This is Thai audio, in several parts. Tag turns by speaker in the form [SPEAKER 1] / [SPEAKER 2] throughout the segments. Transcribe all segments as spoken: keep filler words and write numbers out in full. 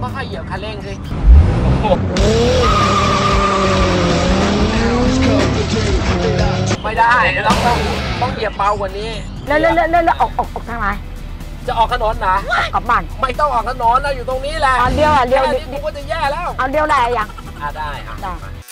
[SPEAKER 1] ค่อยๆเหยียบคันเร่งสิไม่ได้เราต้องต้องเหยียบเบากว่านี้
[SPEAKER 2] แล้วแล้วแล้วแล้วออกออกออกทางไหน
[SPEAKER 1] จะออกถนนนะ
[SPEAKER 2] กลับบ้าน
[SPEAKER 1] ไม่ต้องออกถนนนะอยู่ตรงนี้แหละ
[SPEAKER 2] เอาเดียวอ่ะเดียว
[SPEAKER 1] นี่กูก็จะแย่แล้ว
[SPEAKER 2] เอาเดียวได้ยัง
[SPEAKER 1] อ่ะได้อ่ะได้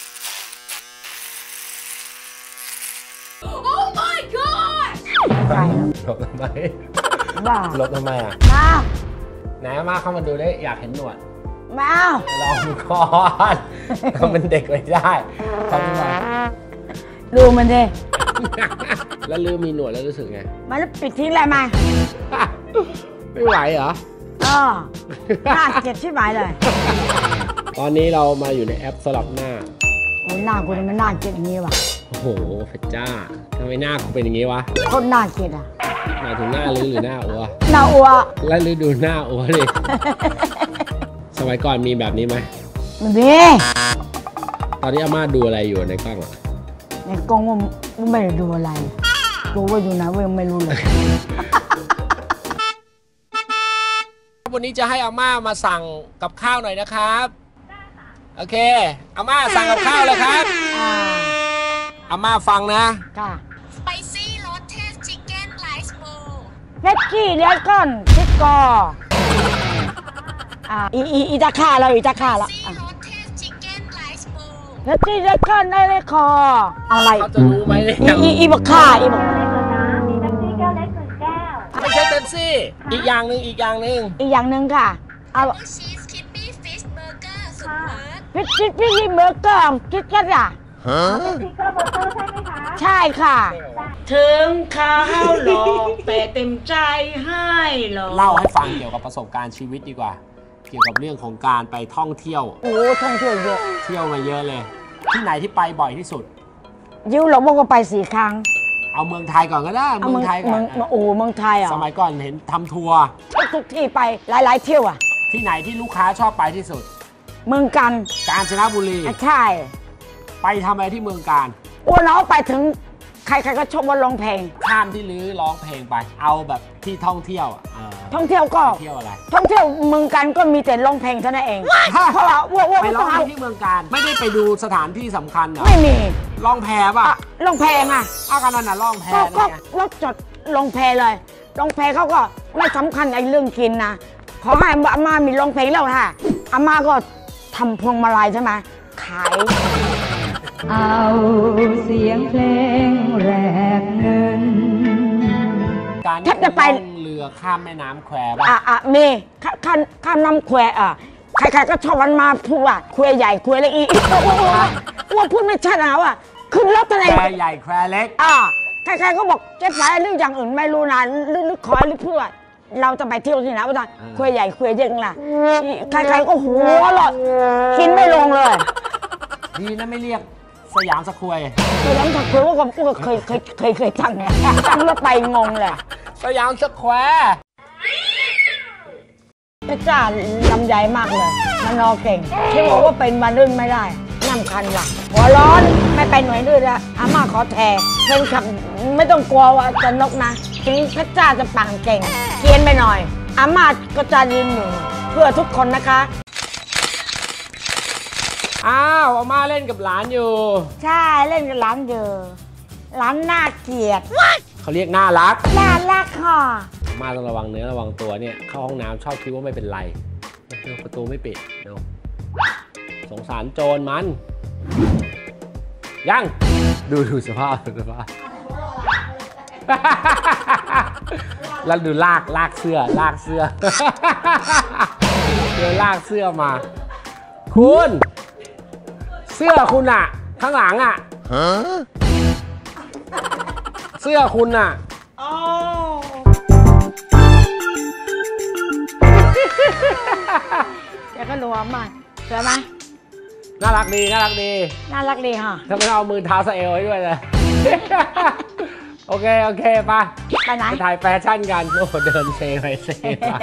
[SPEAKER 3] โอ้ my god
[SPEAKER 1] หลบทำไม
[SPEAKER 2] บ้า
[SPEAKER 1] หลบทำไมอ่ะ
[SPEAKER 2] มา
[SPEAKER 1] ไหนมาเข้ามาดูได้อยากเห็นหนวด
[SPEAKER 2] มา
[SPEAKER 1] ลองก่อนทำเป็นเด็กไม่ได้ทำไม
[SPEAKER 2] ดูมันดิ
[SPEAKER 1] แล้วลืมมีหนวดแล้วรู้สึกไง
[SPEAKER 2] มันปิดทิ้งอะไรมา
[SPEAKER 1] ไม่ไหวเหรอ
[SPEAKER 2] เออหน้าเจ็บชิบหายเลย
[SPEAKER 1] ตอนนี้เรามาอยู่ในแอปสลับหน้า
[SPEAKER 2] โอ้หน้ากูนี่มันหน้าเจ็บอย่างนี้วะ
[SPEAKER 1] โอ้โหพระเจ้าทำไมหน้ากูเป็นอย่างนี้วะ
[SPEAKER 2] คนหน้าเจ็บอ่ะ
[SPEAKER 1] หมายถึงหน้าลือหรือหน้าอัว
[SPEAKER 2] หน้าอัว
[SPEAKER 1] แล้วลือดูหน้าอัวดิสมัยก่อนมีแบบนี้ไหม
[SPEAKER 2] ไม่มี
[SPEAKER 1] ตอนนี้อาม่าดูอะไรอยู่ในกล้อง
[SPEAKER 2] ในกล้องว่าไม่ได้ดูอะไรดูว่าอยู่ไหนว่ายังไม่รู้เลย
[SPEAKER 1] วันนี้จะให้อาม่ามาสั่งกับข้าวหน่อยนะครับโอเคอาม่าสั่งกับข้าวเลยครับอาม่าฟังนะ
[SPEAKER 2] ค่ะ
[SPEAKER 3] Spicy Roasted Chicken Rice Bowl
[SPEAKER 2] เล็กกี้เลี้ยงก้อนชิคกออ่าอีอีอีตาข่าเราอีตาข่าละเล็กกี้เลี้ยงก้อนได้เลยคออะไร
[SPEAKER 1] เขาจะรู้ไหมเนี่ย
[SPEAKER 2] อีอีบักข่าอีบัก
[SPEAKER 1] ไม่ใช่เต็มซี่อีกอย่างหนึ่งอีกอย่างหนึ่ง
[SPEAKER 2] อีกอย่างหนึ่งค่ะเอา
[SPEAKER 3] ชีสคิปปี้ฟิชเบอร์เกอร์สุดเลิศ
[SPEAKER 2] ฟิชฟิชฟิชเบอร์เกอร์คิดกันอ่ะฮะฟิชเบอร์เกอร์ใช่ไหมคะใช่ค่ะถึงข้าวหลอกแต่เต็มใจให้หลอก
[SPEAKER 1] เล่าให้ฟังเกี่ยวกับประสบการณ์ชีวิตดีกว่าเกี่ยวกับเรื่องของการไปท่องเที่ยว
[SPEAKER 2] โอ้ท่องเที่ยวเยอะ
[SPEAKER 1] เที่ยวมาเยอะเลยที่ไหนที่ไปบ่อยที่สุด
[SPEAKER 2] ยุโรปก็ไปสี่ครั้ง
[SPEAKER 1] เอาเมืองไทยก่อนก็ได้เมืองไทยก่อน
[SPEAKER 2] โอ้เมืองไทยอ่ะ
[SPEAKER 1] สมัยก่อนเห็นทำทัวร์
[SPEAKER 2] ทุกที่ไปหลายๆเที่ยวอ่ะ
[SPEAKER 1] ที่ไหนที่ลูกค้าชอบไปที่สุด
[SPEAKER 2] เมืองการ
[SPEAKER 1] กาญจนบุรี
[SPEAKER 2] ใช่
[SPEAKER 1] ไปทำอะไรที่เมืองการ
[SPEAKER 2] อ้วนเอาไปถึงใครๆก็ชอบว่าร้องเพลง
[SPEAKER 1] ข้ามที่ลื้อร้องเพลงไปเอาแบบที่ท่องเที่ยว
[SPEAKER 2] ท่องเที่ยวก็
[SPEAKER 1] เที่ยวอะไร
[SPEAKER 2] ท่องเที่ยวเมืองการก็มีแต่ร้องเพลงเท่านั้นเองเพราะว่าว่า
[SPEAKER 1] ไปร้องที่เมืองการไม่ได้ไปดูสถานที่สำคัญเหรอ
[SPEAKER 2] ไม่มี
[SPEAKER 1] ล่องแพป่ะ
[SPEAKER 2] ล่องแพอ่ะ
[SPEAKER 1] อ้าวกันนั่นน่ะล่องแพ
[SPEAKER 2] ก็รถจอดลงแพเลยลงแพเขาก็ไม่สำคัญไอ้เรื่องกินนะขอให้อาม่ามีร้องเพลงแล้วค่ะอาม่าก็ทำพวงมาลัยใช่ไหมขายเอาเสียงเพลงแรกเงิน
[SPEAKER 1] การที่จะไปเรือข้ามแม่น้ำแควป่ะ
[SPEAKER 2] อ่ะอ่ะมีข้ามข้ามน้ำแควอ่ะใครๆก็ชอบวันมาพูดว่าแควใหญ่แควเล็กอีว่าพูดไม่ชัดนะว่าขึ้นรถทะเล
[SPEAKER 1] แควใหญ่แควเล็ก
[SPEAKER 2] อ่ะใครๆก็บอกเจ๊สายเรื่องอย่างอื่นไม่รู้นะหรือคอยหรือพูดว่าเราจะไปเที่ยวที่ไหนว่าแควใหญ่แควเล็กล่ะใครๆก็หัวหลอดกินไม่ลงเลย
[SPEAKER 1] ดีนะไม่เรียกสยามสแควร์
[SPEAKER 2] สยามสแควร์ว่าผมก็เคยเคยเคยเคยตั้งไงตั้งแล้วไปงงเลย
[SPEAKER 1] สยามสแควร์
[SPEAKER 2] พระเจ้าลำใหญ่มากเลยมันนอเก่งที่บอกว่าเป็นมาลื่นไม่ได้น้ำคันว่ะหัวร้อนไม่ไปหน่วยลื่นแล้วอาม่าขอแทนเพลงขับไม่ต้องกลัวว่าจะนกนะถึงพระเจ้าจะปั่นเก่งเกียนไปหน่อยอาม่าก็จะยืนอยู่เพื่อทุกคนนะคะ
[SPEAKER 1] อ้าวอาม่าเล่นกับหลานอยู่
[SPEAKER 2] ใช่เล่นกับหลานอยู่หลานน่าเกลียด
[SPEAKER 1] เขาเรียกน่ารัก
[SPEAKER 2] น่ารักค่ะ
[SPEAKER 1] อาม่าต้องระวังเนื้อระวังตัวเนี่ยเข้าห้องน้ำชอบคิดว่าไม่เป็นไรประตูไม่ปิดเนาะสงสารโจรมันยังดูดูสภาพสภาพแล้วดูลากลากเสื้อลากเสื้อเดี๋ยวลากเสื้อมาคุณเสื้อคุณอะข้างหลังอะเสื้อคุณอะ
[SPEAKER 2] แกก็รวมมาเจอไหม
[SPEAKER 1] น่ารักดีน่ารักดี
[SPEAKER 2] น่ารักดีค่ะ
[SPEAKER 1] ถ้าไม่เอามือเท้าสะเอวให้ด้วยเลยโอเคโอเคป่ะ
[SPEAKER 2] ไปไหน
[SPEAKER 1] ไปถ่ายแฟชั่นกันโอ้เดินเซไปเซมา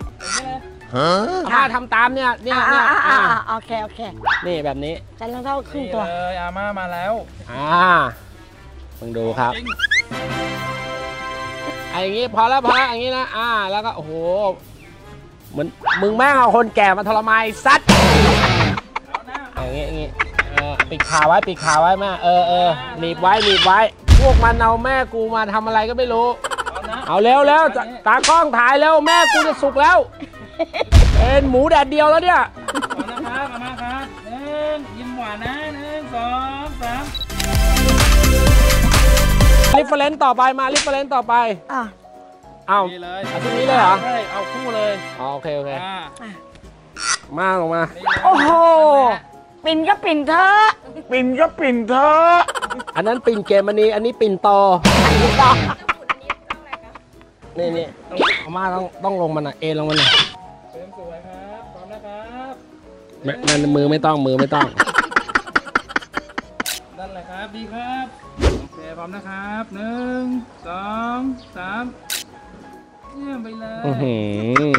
[SPEAKER 1] ถ้าทำตามเนี่ยเนี่ยเนี่ย
[SPEAKER 2] โอเคโอเค
[SPEAKER 1] นี่แบบนี้
[SPEAKER 2] แต่รองเท้าครึ่งตัว
[SPEAKER 4] เลยอาม่ามาแล้ว
[SPEAKER 1] อ่าลองดูครับไอ้อย่างงี้พอแล้วพอแล้วอย่างงี้นะอ่าแล้วก็โอ้โหเหมือนมึงแม่งเอาคนแก่มาทรมานซัดอย่างงี้อย่างงี้เออปิดขาไว้ปิดขาไว้แม่เออเออหนีบไว้หนีบไว้พวกมันเอาแม่กูมาทำอะไรก็ไม่รู้เอาเร็วแล้วตากล้องถ่ายเร็วแม่กูจะสุกแล้วเป็นหมูแดดเดียวแล้วเนี่ย
[SPEAKER 4] นะครับมาครับหนึ่งยิ้มหวานนะหนึ่งสองสาม
[SPEAKER 1] ริฟเฟอเรนซ์ต่อไปมาริฟเฟอเรนซ์ต่อไป
[SPEAKER 2] อ่ะ
[SPEAKER 1] เอา
[SPEAKER 4] เลย
[SPEAKER 1] เอาชุดนี้เลยเหรอ
[SPEAKER 4] ใช่เอาคู่เลย
[SPEAKER 1] อ๋อโอเคโอเคมาลงมา
[SPEAKER 2] โอ้โหปิ่นก็ปิ่นเธอปิ่นก็ปิ่นเธอ
[SPEAKER 1] อันนั้นปิ่นเกมอันนี้อันนี้ปิ่นตอนี่นี่เอามาต้องต้องลงมันอ่ะเอลงมันหน่อย
[SPEAKER 4] เสริมสวยครับพร้อมนะครับ
[SPEAKER 1] นั่นมือไม่ต้องมือไม่ต้อง
[SPEAKER 4] นั่นแหละครับดีครับโอเคพร้อมนะครับหนึ่งสองสามเยี่ยมไปเลย
[SPEAKER 1] อือหือ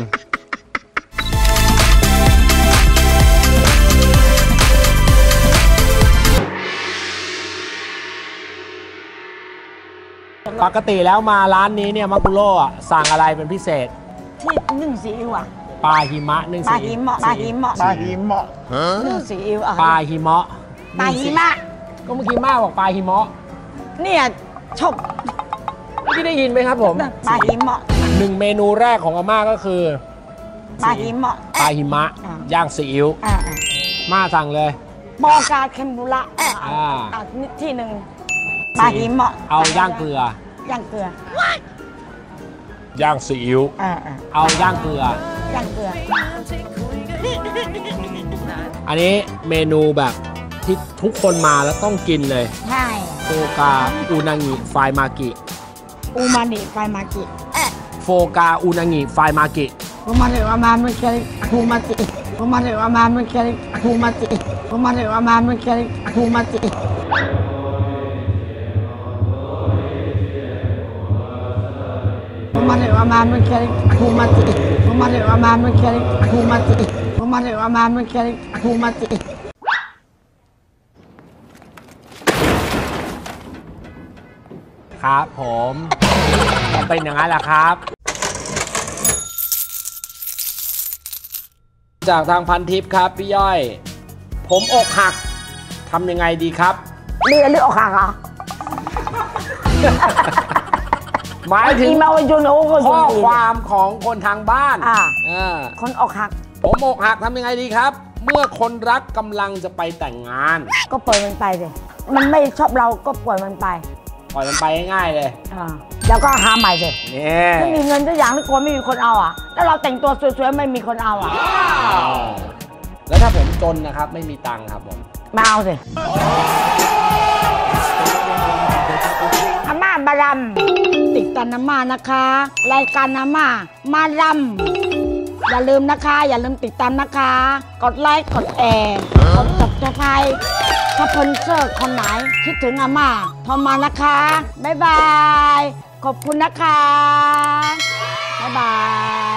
[SPEAKER 1] ปกติแล้วมาร้านนี้เนี่ยมากุโร่อะสั่งอะไรเป็นพิเศษ
[SPEAKER 2] ที่นึ่งซีอิ๊วอ่ะ
[SPEAKER 1] ปลาหิมะนึ่ง
[SPEAKER 2] ซีอิ๊วปลาหิมะปลาหิมะนึ่งซีอิ๊วอ่ะ
[SPEAKER 1] ปลาหิมะ
[SPEAKER 2] ปลาหิมะ
[SPEAKER 1] ก็เมื่อกี้ม่าบอกปลาหิมะ
[SPEAKER 2] เนี่ยชอบ
[SPEAKER 1] เมื่อกี้ได้ยินไหมครับผม
[SPEAKER 2] ปลาหิมะ
[SPEAKER 1] หนึ่งเมนูแรกของอาม่าก็คือ
[SPEAKER 2] ปลาหิมะ
[SPEAKER 1] ปลาหิมะย่างซีอิ๊วม่าสั่งเลย
[SPEAKER 2] บอกาเค็มบุระที่หนึ่งปลาหิมะ
[SPEAKER 1] เอาย่างเกลื
[SPEAKER 2] อย่างเกลื
[SPEAKER 1] อย่างซีอิ๊วเอาย่างเกลื
[SPEAKER 2] อย่างเกลือ
[SPEAKER 1] อันนี้เมนูแบบที่ทุกคนมาแล้วต้องกินเลย
[SPEAKER 2] ใช่
[SPEAKER 1] โฟกาอูนางิไฟมากิ
[SPEAKER 2] อูมานิไฟมากิ
[SPEAKER 1] โฟกาอูนางิไฟมากิ
[SPEAKER 2] อูมานิอามาไม่เคยอูมาจิอูมานิอามาไม่เคยอูมาจิอูมานิอามาไม่เคยอูมาจิมาเดี๋ยวมาไม่เคยคูมาจิมาเดี๋ยวมาไม่เคยคูมาจิมาเดี๋ยวมาไม่เคยคูมาจิ
[SPEAKER 1] ครับผมเป็นอย่างนั้นแหละครับจากทางพันทิปครับพี่ย่อยผมอกหักทำยังไงดีครับ
[SPEAKER 2] เรื่องเรื่องอกหักเหรอ
[SPEAKER 1] หมายถึงข้อความของคนทางบ้าน
[SPEAKER 2] คนอกหัก
[SPEAKER 1] ผมอกหักทำยังไงดีครับเมื่อคนรักกำลังจะไปแต่งงาน
[SPEAKER 2] ก็ปล่อยมันไปเลยมันไม่ชอบเราก็ปล่อยมันไป
[SPEAKER 1] ปล่อยมันไปง่ายเลย
[SPEAKER 2] แล้วก็หาใหม่เลยไม่มีเงินทุกอย่างทุกคนไม่มีคนเอาอ่ะแล้วเราแต่งตัวสวยๆไม่มีคนเอาอ่ะ
[SPEAKER 1] แล้วถ้าผมจนนะครับไม่มีตังค์ครับผม
[SPEAKER 2] มาเอาสิอาม่าบารมติดตามอาม่านะคะรายการอาม่ามารำอย่าลืมนะคะอย่าลืมติดตามนะคะกดไลค์กดแชร์กดติดตามถ้าสปอนเซอร์คนไหนคิดถึงอาม่าโทรมานะคะบ๊ายบายขอบคุณนะคะบ๊ายบาย